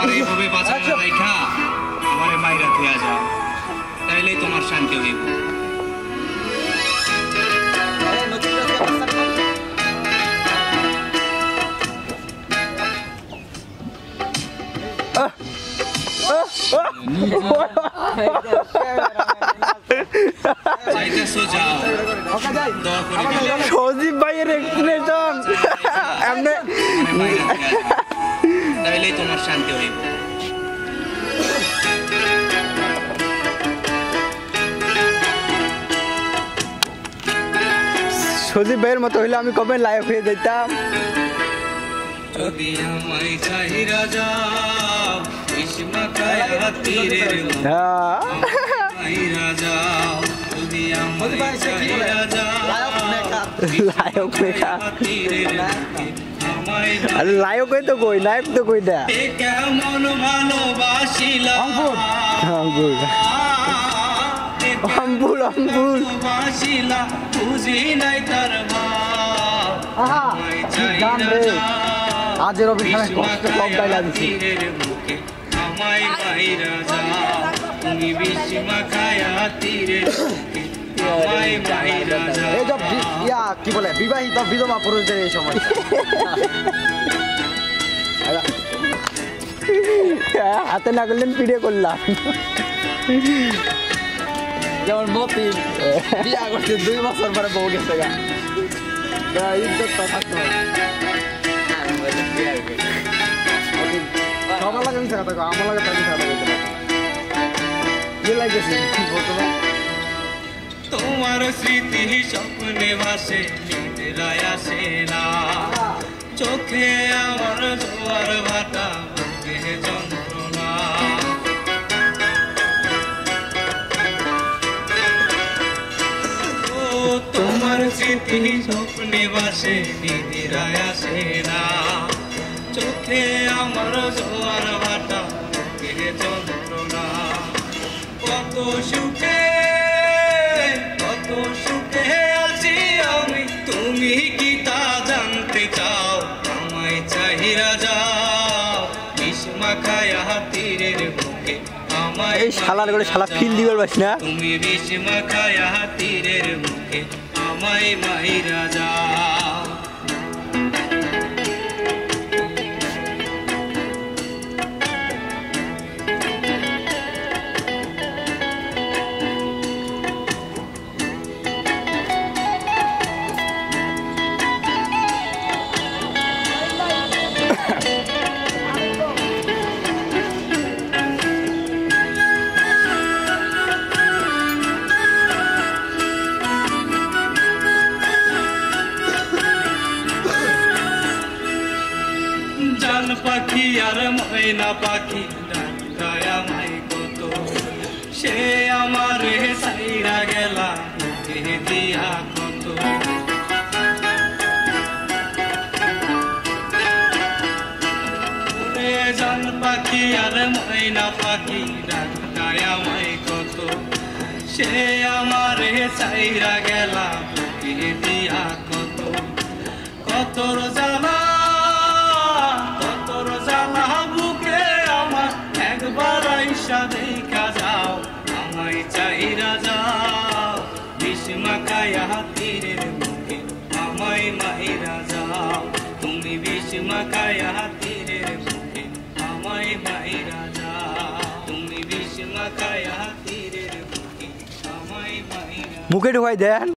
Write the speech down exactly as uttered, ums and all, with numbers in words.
আমার এইভাবে বাঁচানো রাইখা আমারে মাইরা থিয়া যাও তাইলেই তোমার শান্তি হইব সজীব ভাইয়ের এক্সপ্রেশন এমনি তাইলেই তোমার শান্তি হইব সজীব ভাইয়ের মতো হইলে আমি কবে লাইভ হয়ে যেতাম যদি আমায় চাহিরা যাও ইসমা কায়া তীরের মাইরা যাও যদি আমায় চাহিরা যাও লায়ক মেকা আরে লায়ক হই তো কই নায়ক তো কই না কেমন ভালোবাসিলা আঙ্গুর আম্বুল আম্বুল ভালোবাসিলা বুঝি নাই তার ভাব আহা গান রে আজের অভিনয় কষ্ট কম গাই লাগছে আমায় মাইরা যাও তুমি বিস্মা খায়া তীরের আমায় মাইরা যাও এই যে ইয়া কি বলে বিবাহিত বিধবা পুরুষদের এই সময় হাতে না করলেন পিড়ে করলাম যেমন মতি বিয়া করছে দুই বছর পরে বউ গেছে গা ইজ্জতটা থাকতে হবে সবার লাগে মিশা কথা আমার লাগে তার মিশা কথা কি লাগেছে বলতো তোমার স্মৃতি স্বপ্নে ভাসে নিদ্রায় আসে না চোখে আমার জোয়ার ভাটা বুকে যন্ত্রণা ও তোমার স্মৃতি স্বপ্নে ভাসে নিদ্রায় আসে না চোখে আমার জোয়ার ভাটা বুকে যন্ত্রণা কত সুখে সুখে আছি আমি তুমি কি তা জানতে চাও আমায় চাহিরা যাও বিস্মা খায়া তীরের বুকে আমায় এই শালার করে শালা ফিল দিবার বাস না তুমি বিস্মা খায়া তীরের বুকে আমায় মাইরা যাও জান পাখি আর ময়না পাখি ডাকায় আমায় কত সে আমারে সাইরা গেলা বুকে দিয়া কত জান পাখি আর ময়না পাখি ডাকায় আমায় কত সে আমারে সাইরা গেলা বুকে দিয়া কত কতর জ্বালা দেখা যাও আমায় চাহিরা যাও বিস্মা খায়া তীরের বুকে আমায় মাইরা যাও তুমি বিস্মা খায়া তীরের বুকে আমায় মাইরা যাও তুমি বিস্মা খায়া তীরের বুকে আমায় মাইরা মুখে ঢুকাই দেন।